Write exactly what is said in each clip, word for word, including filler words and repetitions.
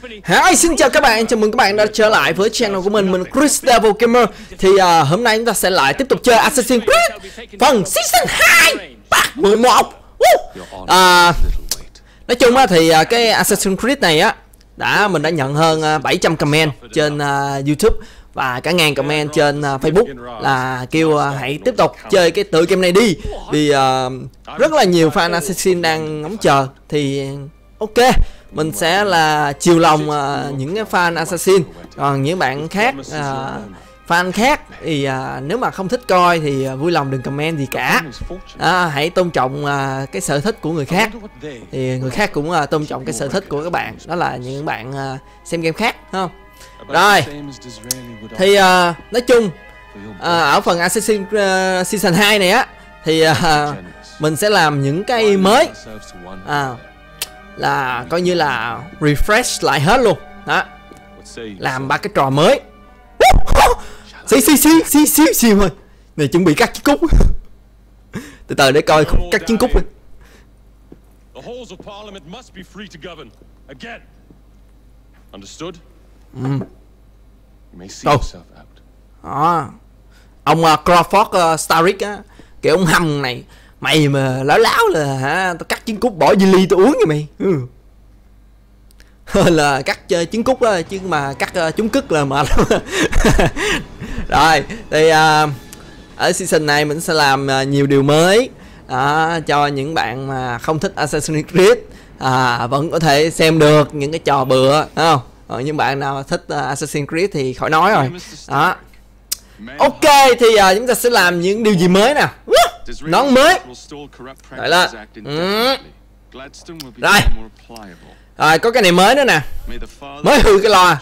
Hi, xin chào các bạn, chào mừng các bạn đã trở lại với channel của mình, mình Chris Devil Gamer. Thì uh, hôm nay chúng ta sẽ lại tiếp tục chơi Assassin's Creed phần Season hai Part mười một. uh, Nói chung á, thì uh, cái Assassin's Creed này á đã mình đã nhận hơn uh, bảy trăm comment trên uh, YouTube và cả ngàn comment trên uh, Facebook là kêu uh, hãy tiếp tục chơi cái tựa game này đi, vì uh, rất là nhiều fan Assassin đang ngóng chờ. Thì ok, mình sẽ là chiều lòng uh, những cái fan Assassin. Còn những bạn khác, uh, fan khác thì uh, nếu mà không thích coi thì uh, vui lòng đừng comment gì cả. À, hãy tôn trọng uh, cái sở thích của người khác, thì người khác cũng uh, tôn trọng cái sở thích của các bạn. Đó là những bạn uh, xem game khác, không? Rồi, thì uh, nói chung uh, ở phần Assassin uh, Season hai này á, thì uh, mình sẽ làm những cái mới, à, là coi như là refresh lại hết luôn đó, làm ba cái trò mới. Xí xí xí xí xí xí thôi này, chuẩn bị cắt chiếc cúc. Từ từ để coi khúc cắt chiếc cúc. Ừ. Đâu đó, ông uh, Crawford uh, Starrick á, kiểu ông hầm này, mày mà láo láo là hả, tao cắt trứng cút bỏ Zili tao uống nha mày. Ừ. Là cắt uh, trứng cút á, chứ mà cắt uh, trúng cứt là mệt lắm. Rồi thì uh, ở season này mình sẽ làm uh, nhiều điều mới uh, cho những bạn mà không thích Assassin's Creed uh, vẫn có thể xem được những cái trò bựa, đúng không? Còn những bạn nào thích uh, Assassin's Creed thì khỏi nói rồi đó. Ok, thì uh, chúng ta sẽ làm những điều gì mới nè. Nón mới. Đợi lên. Ừ. Rồi. Rồi, có cái này mới nữa nè. Mới hư cái loa.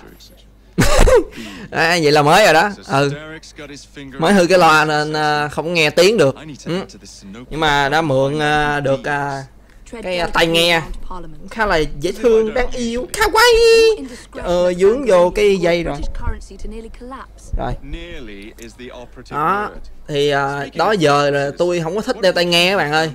À, vậy là mới rồi đó. Ừ. Mới hư cái loa nên uh, không nghe tiếng được. Ừ. Nhưng mà đã mượn uh, được uh, cái uh, tai nghe khá là dễ thương, đáng yêu, kawaii. Ờ, dướng vô cái dây rồi. Rồi. Đó. Thì uh, đó giờ là tôi không có thích đeo tai nghe các bạn ơi.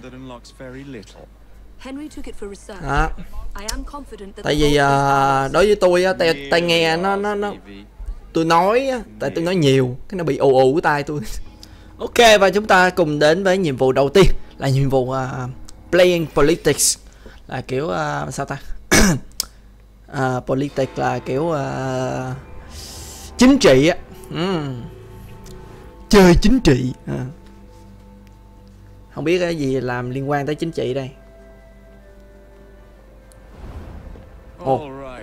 Đó. Tại vì uh, đối với tôi á, tai, tai nghe nó nó nó tôi nói á, tại tôi nói nhiều cái nó bị ù ù cái tai tôi. Ok, và chúng ta cùng đến với nhiệm vụ đầu tiên là nhiệm vụ uh, playing politics, là kiểu uh, sao ta? uh, politics là kiểu uh, chính trị á. Mm. Chơi chính trị à. Không biết cái gì làm liên quan tới chính trị đây. Oh.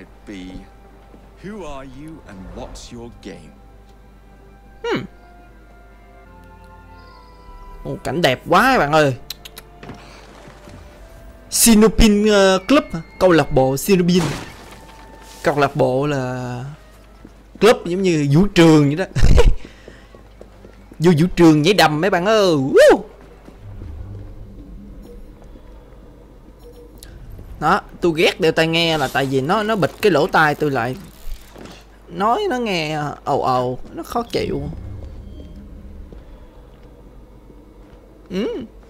Hmm. Oh, cảnh đẹp quá các bạn ơi. Sinopin uh, Club, câu lạc bộ Sinopin. Câu lạc bộ là club giống như vũ trường vậy đó. Vô vũ trường nhảy đầm mấy bạn ơi. Woo! Đó, tôi ghét đeo tai nghe là tại vì nó nó bịt cái lỗ tai tôi lại, nói nó nghe ầu ầu, nó khó chịu. Ừ.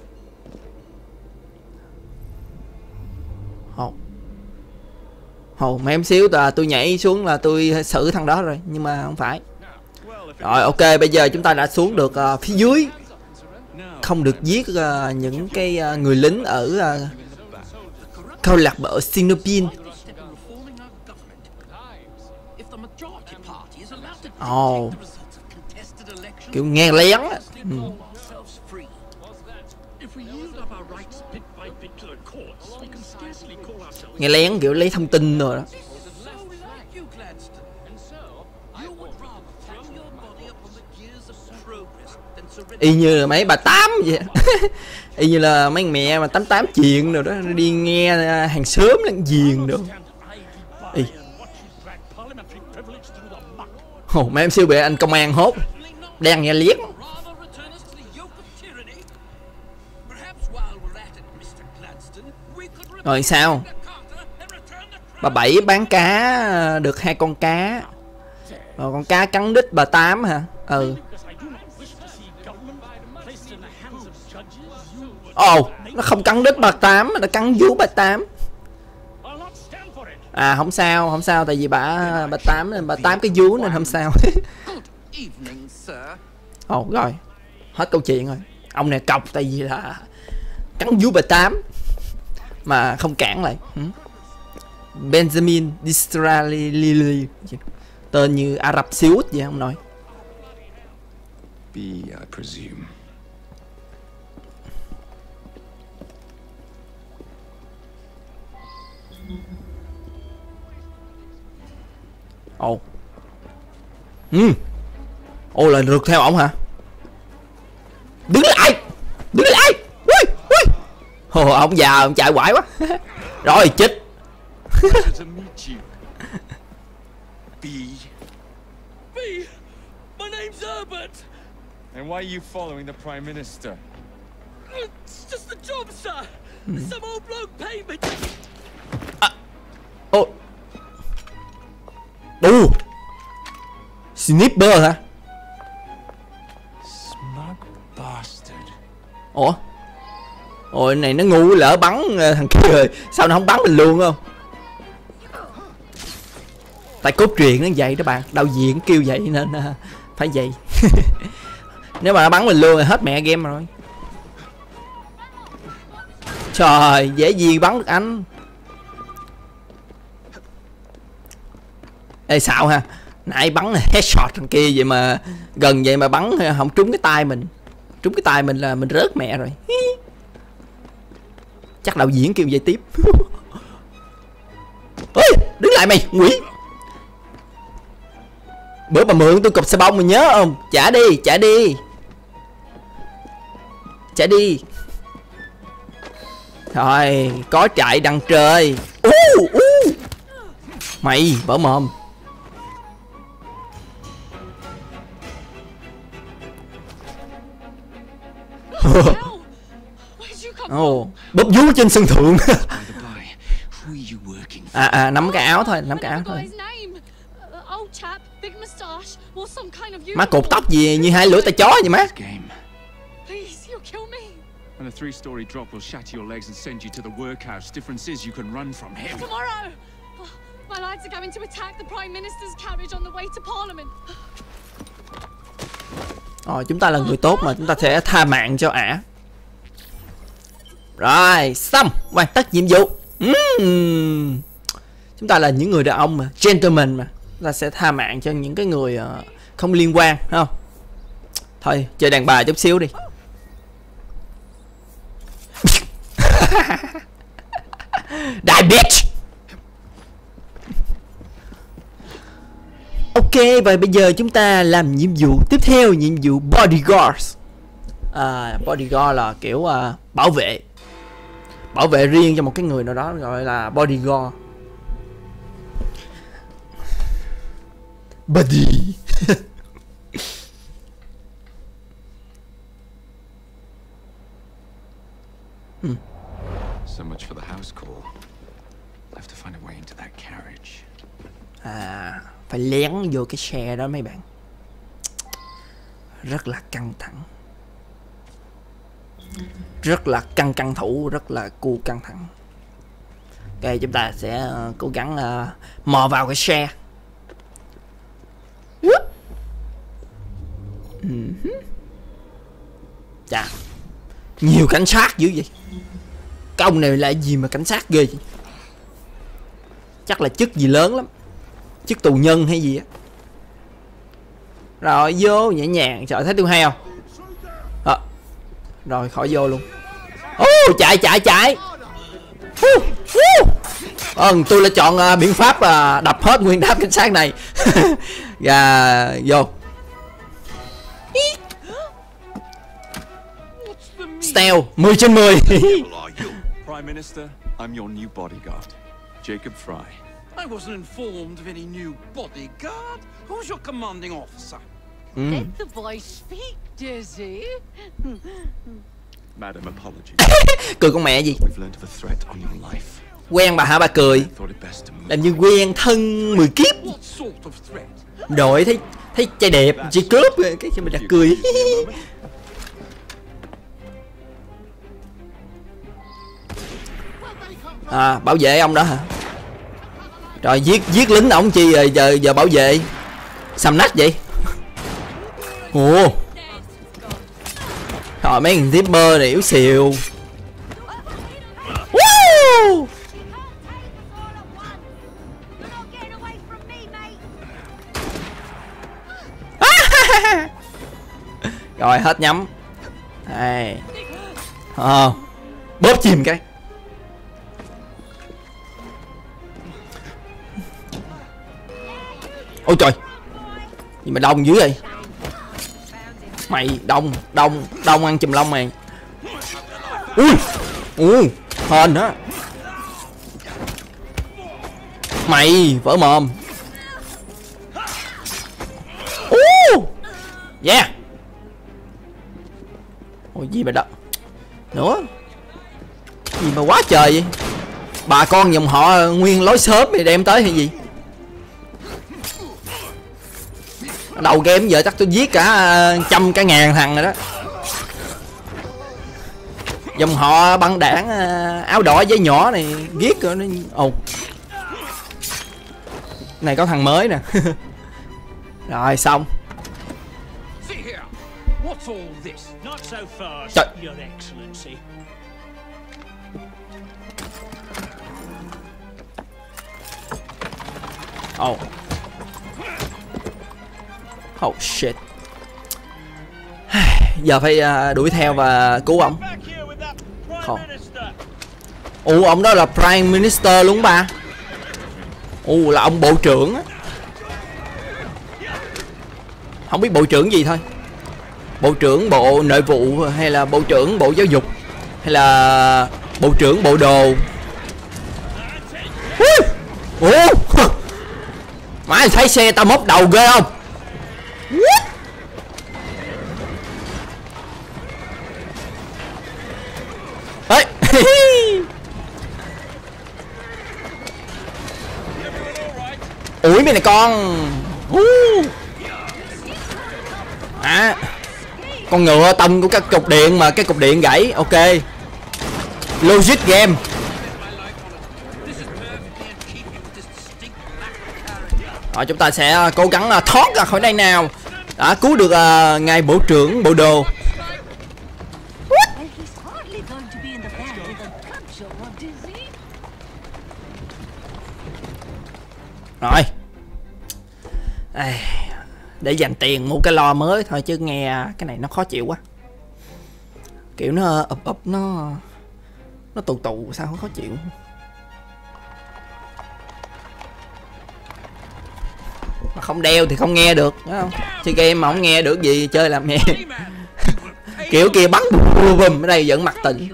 Hồ Hồ mà em xíu là tôi nhảy xuống là tôi xử thằng đó rồi, nhưng mà không phải. Rồi ok, bây giờ chúng ta đã xuống được uh, phía dưới, không được giết uh, những cái uh, người lính ở uh, câu lạc bộ Sinopin. Ồ, oh, kiểu nghe lén á. Ừ. Nghe lén kiểu lấy thông tin rồi đó. Y như là mấy bà tám vậy. Y như là mấy mẹ mà tám tám chuyện rồi đó, đi nghe hàng xóm lẫn giềng được. Y. Ồ, mấy em siêu bị anh công an hốt, đang nghe liếc. Rồi sao? Bà Bảy bán cá được hai con cá. Rồi con cá cắn đít bà Tám hả? Ừ. Ồ, oh, nó không cắn đít bà Tám mà nó cắn vú bà Tám. À không sao, không sao, tại vì bà bà tám nên bà tám cái vú nên không sao. Ồ oh, rồi, hết câu chuyện rồi. Ông này cọc tại vì là cắn vú bà tám mà không cản lại. Benjamin Disraeli, tên như Ả Rập Xê Út vậy ông nói. B, I presume. Ồ. Ừ. Ồ là rượt theo ổng hả? Đứng lại. Đứng lại. Ui, ui. Ồ, ông già ông chạy quải quá. Rồi chết. B. B. My name's Herbert. And why are you following the Prime Minister? It's just a job, sir. Some old bloke paid me. Ô. Ồ. Sniper hả? Smug bastard. Ủa? Ôi này nó ngu lỡ bắn thằng kia rồi. Sao nó không bắn mình luôn không? Tại cốt truyện nó vậy đó bạn. Đạo diễn kêu vậy nên uh, phải vậy. Nếu mà nó bắn mình luôn thì hết mẹ game rồi. Trời, dễ gì bắn được anh. Ê xạo ha. Nãy bắn headshot thằng kia vậy mà gần vậy mà bắn không trúng cái tay mình. Trúng cái tay mình là mình rớt mẹ rồi. Chắc đạo diễn kêu vậy tiếp. Ê, đứng lại mày, quỷ. Bữa bà mượn tôi cục xà bông mày nhớ không? Trả đi, trả đi. Trả đi. Rồi, có chạy đằng trời. uh, uh. Mày, bỏ mồm. Ồ, bóp vú trên sân thượng. À à, nắm cái áo thôi, nắm cái áo thôi. Má cột tóc gì như hai lưỡi tay chó vậy má. And a three-story drop will shatter your legs and send you to the workhouse. Difference is you can run from him. Tomorrow, my lads are going to attack the Prime Minister's carriage on the way to Parliament. Ờ, chúng ta là người tốt mà chúng ta sẽ tha mạng cho ả. Rồi, xong, hoàn tất nhiệm vụ. uhm. Chúng ta là những người đàn ông mà, gentleman mà. Chúng ta sẽ tha mạng cho những cái người uh, không liên quan, không? Thôi, chơi đàn bà chút xíu đi. Die bitch. Ok, và bây giờ chúng ta làm nhiệm vụ tiếp theo, nhiệm vụ bodyguard. À, bodyguard là kiểu uh, bảo vệ. Bảo vệ riêng cho một cái người nào đó gọi là bodyguard. Body. hmm. So much for the house call. I have to find a way into that carriage. À, phải lén vô cái xe đó mấy bạn. Rất là căng thẳng. Rất là căng căng thủ, rất là cu căng thẳng. Ok, chúng ta sẽ uh, cố gắng uh, mò vào cái xe. uh-huh. Chà, nhiều cảnh sát dữ vậy. Cái ông này là gì mà cảnh sát ghê vậy? Chắc là chức gì lớn lắm. Chức tù nhân hay gì á. Rồi vô nhẹ nhàng. Trời, thấy tôi hay không? À, rồi khỏi vô luôn. Ô, oh, chạy chạy chạy. uh, uh. Ờ, tôi đã chọn uh, biện pháp uh, đập hết nguyên đám cảnh sát này. Và vô. Stealth mười trên mười. Prime Minister, I'm your new bodyguard, Jacob Fry. I wasn't informed of any new bodyguard. Who's your commanding officer? Mm. Let the boy speak, Dizzy. Madam, apologies. Cười con mẹ gì? We've learned of a threat on your life. Quen bà hả bà cười? Làm như quen thân mười kiếp. What sort of threat? Đội thấy thấy trai đẹp, chị cướp cái cho mình đặt cười. À, bảo vệ ông đó hả? Rồi giết giết lính ổng chi rồi giờ giờ bảo vệ xăm nách vậy. Ồ. Rồi mấy thằng zipper này yếu xìu. Woo! Rồi hết nhắm. Đây. À, bóp chìm cái. Ôi trời. Gì mà đông dữ vậy? Mày đông, đông, đông ăn chùm lông mày. Ui. Ui, hên á. Mày vỡ mồm. Uh. Yeah. Ôi gì mà đó. Nữa. Gì mà quá trời vậy? Bà con dòng họ nguyên lối xóm thì đem tới hay gì? Đầu game giờ chắc tôi giết cả trăm cả ngàn thằng rồi đó. Dòng họ băng đảng áo đỏ giấy nhỏ này giết rồi nó. Ồ. Này có thằng mới nè. Rồi xong. Trời. Oh. Oh shit. Giờ phải uh, đuổi theo và cứu ông. Không. Ủa ông đó là Prime Minister luôn ba. Ủa là ông bộ trưởng á. Không biết bộ trưởng gì thôi. Bộ trưởng bộ nội vụ hay là bộ trưởng bộ giáo dục hay là bộ trưởng bộ đồ. Ủa mày thấy xe tao móc đầu ghê không? Ê. Ủi mày này con. À, con ngựa tông của cái cục điện mà cái cục điện gãy. Ok. Logic game. Rồi chúng ta sẽ cố gắng thoát ra khỏi đây nào. Đã cứu được uh, ngài bộ trưởng bộ đồ. Rồi. À, để dành tiền mua cái lo mới thôi chứ nghe cái này nó khó chịu quá. Kiểu nó ập ập nó nó tù tù sao khó chịu. Mà không đeo thì không nghe được, đúng không? Chơi game mà không nghe được gì chơi làm nghe. Kiểu kia bắn bùm ở đây vẫn mặt tỉnh.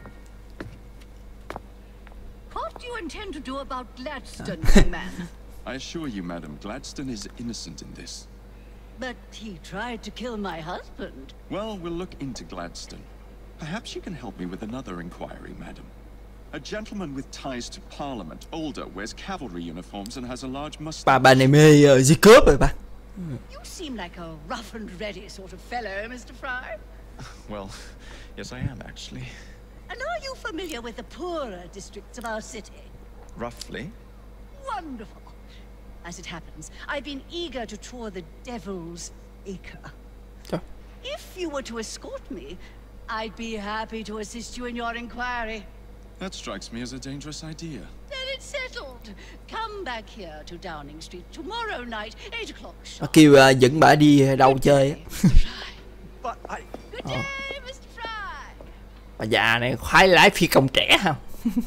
I assure you, madam, Gladstone is innocent in this. But he tried to kill my husband. Well, we'll look into Gladstone. Perhaps you can help me with another inquiry, madam. A gentleman with ties to Parliament, older, wears cavalry uniforms and has a large mustache. Bà bà này mê uh, di cướp rồi bà. You seem like a rough and ready sort of fellow, Mister Fry. Well, yes, I am actually. And are you familiar with the poorer districts of our city? Roughly. Wonderful. As it happens, I've been eager to tour the Devil's Acre. Trời. If you were to escort me, I'd be happy to assist you in your inquiry. That strikes me as a dangerous idea. Then it's settled. Come back here to Downing Street tomorrow night, eight o'clock sharp. Nó kêu uh, dẫn bà đi đâu chơi á. But I... Good day, Mister Fry. Bà già này khoái lái phi công trẻ không?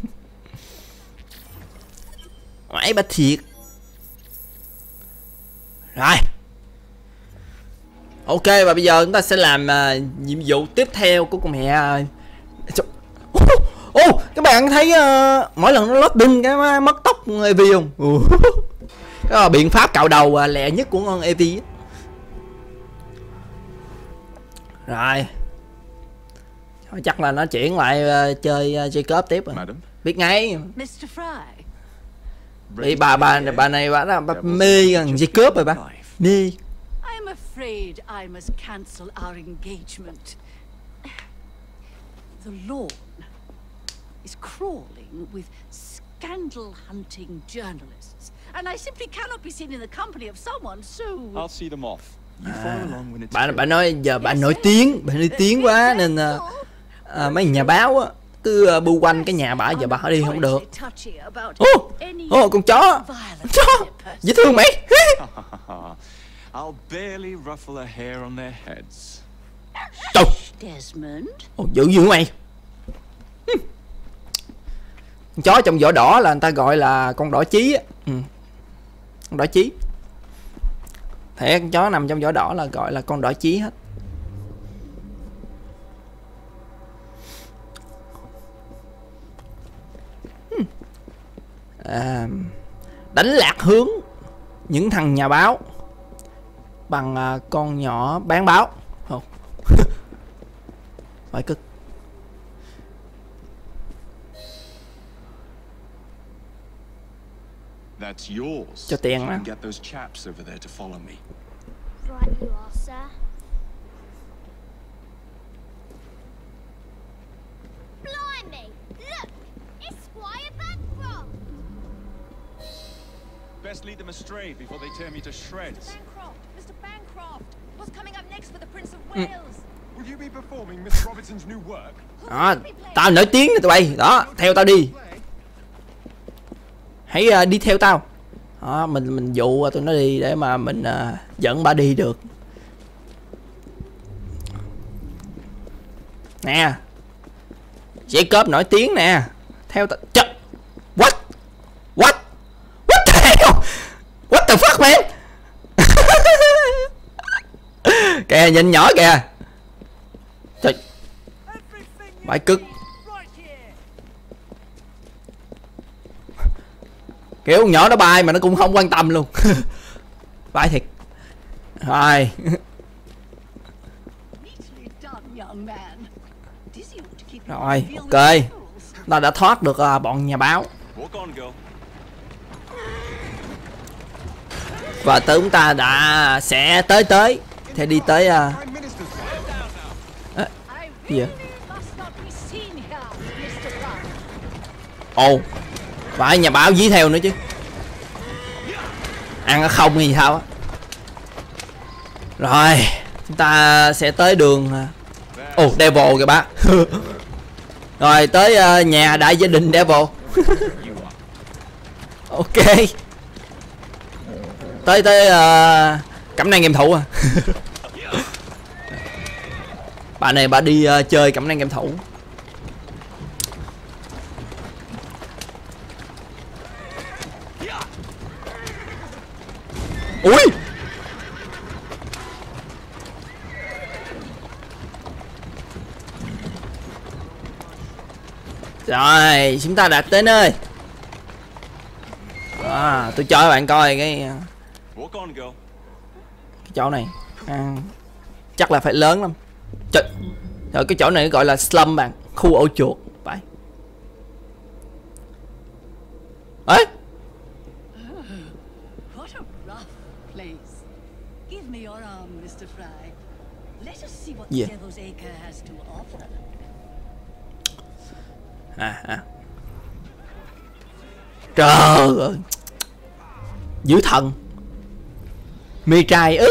Mãi bà thiệt. Rồi. Ok và bây giờ chúng ta sẽ làm uh, nhiệm vụ tiếp theo của con mẹ. Ô uh, oh, các bạn thấy uh, mỗi lần nó loading cái mất tốc con Evi không? Uh. Đó là biện pháp cạo đầu uh, lẹ nhất của con Evi. Rồi. Chắc là nó chuyển lại uh, chơi uh, Jacob tiếp rồi. Madam. Biết ngay. Mister Fry. Vì bà bà bà này bà là bà mê thằng Jacob rồi bà. Mê. I'm afraid I must cancel our engagement. The lawn is crawling with scandal-hunting journalists and I simply cannot be seen in the company of someone so... I'll see them off. You follow along when it's Bà bà nói giờ bà nổi tiếng, bà nổi tiếng quá nên uh, uh, mấy nhà báo á cứ uh, bu quanh cái nhà bà, giờ bà đi không được. Ô, oh, oh, con chó, con chó, dễ thương mày. I'll barely ruffle a hair on their heads. Trời. Desmond. Ồ, oh, dữ dữ mày. Con chó trong vỏ đỏ là người ta gọi là con đỏ chí á. Ừ. Con đỏ chí. Thế con chó nằm trong vỏ đỏ là gọi là con đỏ chí hết. À, đánh lạc hướng những thằng nhà báo bằng à, con nhỏ bán báo. Không. Phải cực. That's yours. Cho tiền mà. Get those chaps over there to follow me. Right you are, sir. Blimey! Look! It's Squire Bancroft! Best lead them astray before they tear me to shreds. Bancroft! Mister Bancroft! What's coming up next for the Prince of Wales? Will you be performing Miss Robertson's new work? Đó, tao nổi tiếng nè tụi bay. Đó, theo tao đi. Hãy uh, đi theo tao. Đó, mình mình dụ tụi nó đi để mà mình uh, dẫn bà đi được. Nè. Jacob nổi tiếng nè. Theo tao. Trời. What? What? What the hell? What the fuck man? Kìa nhìn nhỏ kìa. Trời. Bãi cực. Kiểu con nhỏ nó bay mà nó cũng không quan tâm luôn. Bay thiệt. Rồi. Rồi, ok. Ta đã thoát được uh, bọn nhà báo. Và tới chúng ta đã sẽ tới tới thì đi tới uh... à, gì vậy? Ồ, oh, phải nhà báo dí theo nữa chứ. Ăn ở không hay gì sao á. Rồi, chúng ta sẽ tới đường. Ồ, oh, Devil kìa bác. Rồi tới uh, nhà đại gia đình Devil. Ok. Tới tới uh, cẩm nang game thủ à. Bà này bà đi uh, chơi cẩm nang game thủ. Ui. Rồi, chúng ta đạt tới nơi. À, tôi cho các bạn coi cái cái chỗ này. À, chắc là phải lớn lắm. Trời, rồi cái chỗ này gọi là slum bạn, khu ổ chuột phải. Ấy. Yeah. À, à. Trời ơi. Dữ thần. Mì trai ưng.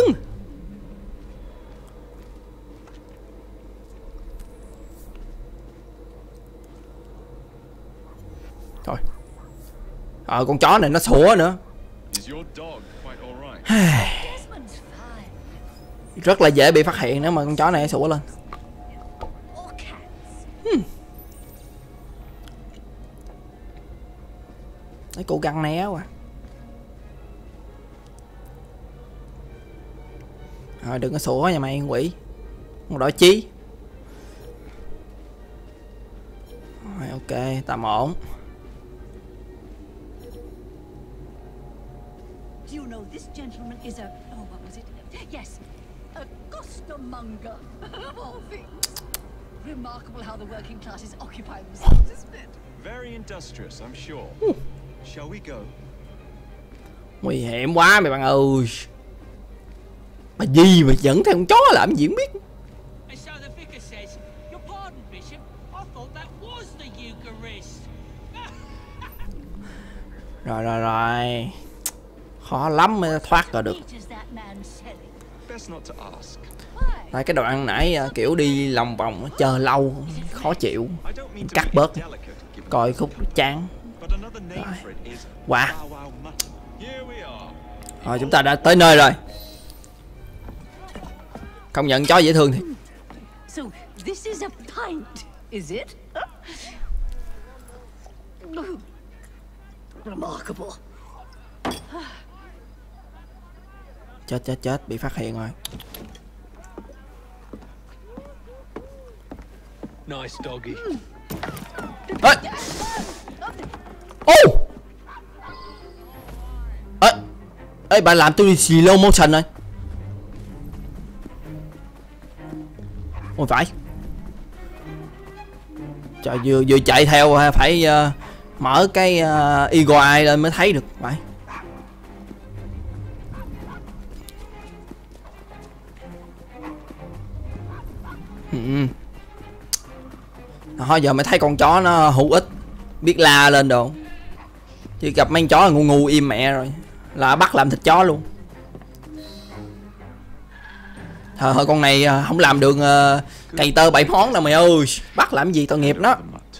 Thôi. Ờ, con chó này nó sủa nữa. Rất là dễ bị phát hiện nếu mà con chó này sủa lên. Hmm. Đấy, cố gắng né quá. Rồi đừng có sủa nha mày quỷ. Con đỏ chí. Rồi ok, tạm ổn. Do you know this gentleman is a oh what was it? Yes, a costermonger of all things. Remarkable how the working classes occupy themselves, isn't it? Very industrious, I'm sure. Uh. Shall we go? Nguy hiểm quá mày bạn ơi. Mà gì mà dẫn theo con chó làm gì không biết. Rồi rồi rồi. Khó lắm mới thoát ra được. Best not to ask. Tại cái đoạn nãy kiểu đi lòng vòng chờ lâu khó chịu, I don't mean to cắt be bớt indelicate, given coi khúc chán. but another name for it is Wow. Bow Wow Mutton. Here we are. Rồi chúng ta đã tới nơi rồi. Công nhận chó dễ thương thì. So this is a pint, is it? Remarkable. Chết chết chết bị phát hiện rồi. Nice doggy. Ê! Ô! Ê! Ê, bà làm tôi slow motion rồi. Ôi phải. Trời, vừa vừa chạy theo phải uh, mở cái uh, Eagle Eye lên mới thấy được. Phải. Ừ. Thôi giờ mới thấy con chó nó hữu ích, biết la lên đồ. Chứ gặp mấy con chó là ngu ngu im mẹ rồi, là bắt làm thịt chó luôn. Thôi, thôi con này không làm được uh, cày tơ bảy món đâu mày ơi, bắt làm gì tội nghiệp nó.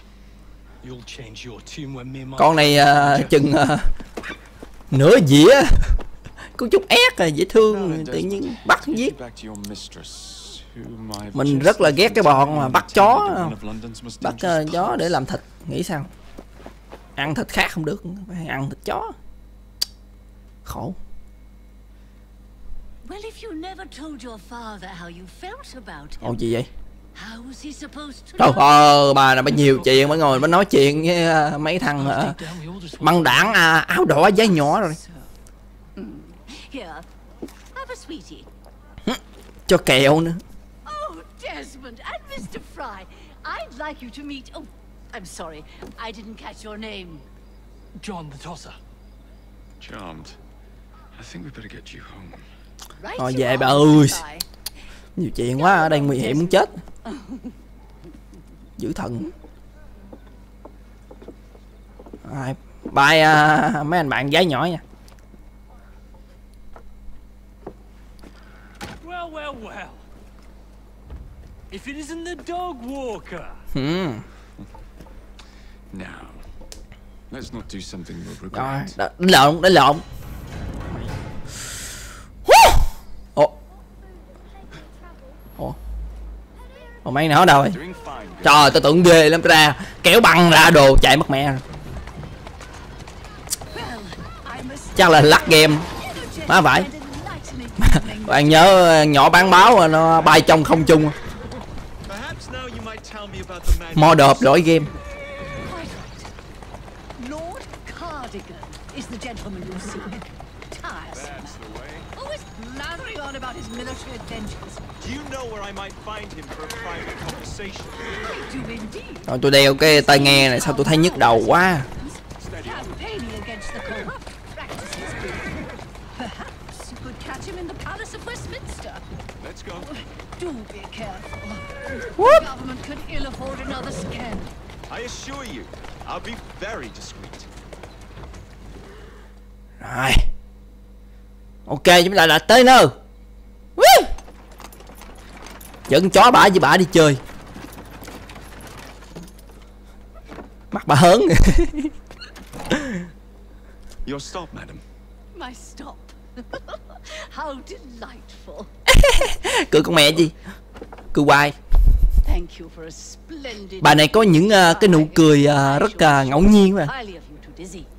Con này uh, chừng uh, nửa dĩa, có chút ép rồi, dễ thương, tự nhiên bắt giết. Mình rất là ghét cái bọn mà bắt chó, bắt uh, chó để làm thịt, nghĩ sao? Ăn thịt khác không được, phải ăn thịt chó. Khổ. Well, if you never told your father how you felt about him, Ồ gì vậy? how was he supposed to Trời know? ơi, bà là bà nhiều chuyện, bà ngồi bà nói chuyện với uh, mấy thằng uh, băng đảng uh, áo đỏ giá nhỏ rồi. Here, have a sweetie. Cho kẹo nữa. Oh, Desmond and Mister Fry, I'd like you to meet. Oh, I'm sorry, I didn't catch your name. John the Tosser. Charmed. I think we better get you home. Right Thôi you về are, bà ơi. Mister Fry. Nhiều chuyện quá, ở đây nguy hiểm muốn chết. Giữ thần. Rồi, bye uh, mấy anh bạn gái nhỏ nha. Well, well, well. If it isn't the dog walker. Hmm. Now, let's not do something we'll Rồi, regret. đánh lộn, đánh lộn. Ồ. Ồ. Ồ mấy nó đâu rồi? Doing fine. Trời, tôi tưởng ghê lắm ra, kéo băng ra đồ chạy mất mẹ rồi. Well, I must Chắc là lắc game. Má phải. spend an enlightening evening. Bạn nhớ nhỏ bán báo nó bay trong không trung. Perhaps now you might tell me about the man. Mo đợp lỗi game. Quite right. Lord Cardigan is the gentleman you see. Tiresome. That's the way. Always blathering on about his military adventures. Do you know where I might find him for a private conversation? I do indeed. Rồi tôi đeo cái tai nghe này sao tôi thấy nhức đầu quá. Campaigning against the corrupt practices. Perhaps you could catch him in the Palace of Westminster. Let's go. Do be careful. The government could ill afford another scandal. I assure you, I'll be very discreet. Rồi. Ok, chúng ta đã tới nơi. Dẫn chó bả với bả đi chơi. Mắt bà hớn. Your stop, madam. My stop. How delightful. Cười con mẹ gì? Cười hoài. Thank you for a splendid. Bà này có những uh, cái nụ cười uh, rất uh, ngẫu nhiên mà. Highly of you to Dizzy.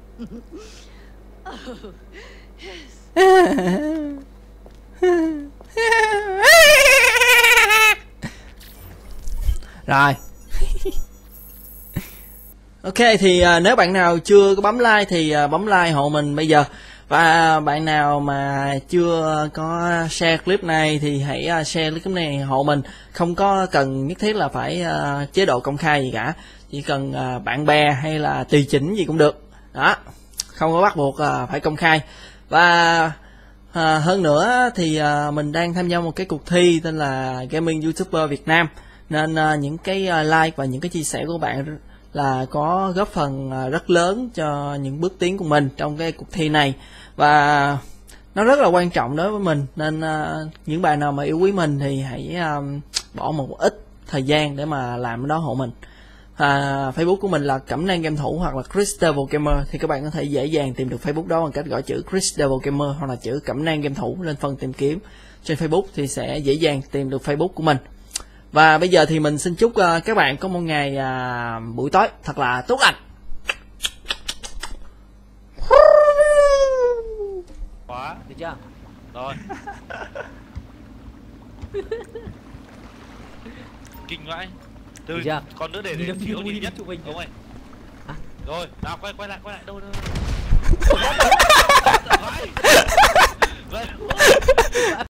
Rồi. Ok thì uh, nếu bạn nào chưa có bấm like thì uh, bấm like hộ mình bây giờ. Và bạn nào mà chưa có share clip này thì hãy uh, share clip này hộ mình. Không có cần nhất thiết là phải uh, chế độ công khai gì cả. Chỉ cần uh, bạn bè hay là tùy chỉnh gì cũng được. Đó. Không có bắt buộc uh, phải công khai. Và uh, hơn nữa thì uh, mình đang tham gia một cái cuộc thi tên là Gaming YouTuber Việt Nam. Nên uh, những cái uh, like và những cái chia sẻ của bạn là có góp phần rất lớn cho những bước tiến của mình trong cái cuộc thi này, và nó rất là quan trọng đối với mình, nên uh, những bạn nào mà yêu quý mình thì hãy um, bỏ một ít thời gian để mà làm cái đó hộ mình. À, Facebook của mình là Cẩm Nang Game Thủ hoặc là Chris Devil Gamer, thì các bạn có thể dễ dàng tìm được Facebook đó bằng cách gõ chữ Chris Devil Gamer hoặc là chữ Cẩm Nang Game Thủ lên phần tìm kiếm trên Facebook thì sẽ dễ dàng tìm được Facebook của mình. Và bây giờ thì mình xin chúc uh, các bạn có một ngày uh, buổi tối thật là tốt lành. Quá, Được chưa? rồi. Kinh vãi. Từ Được chưa? con nữa để Đi để đâu, đi thiếu đâu, nhìn đi nhất chụp hình. đúng rồi. Hả? Rồi, nào quay quay lại quay lại đâu đâu. Vãi. Vãi.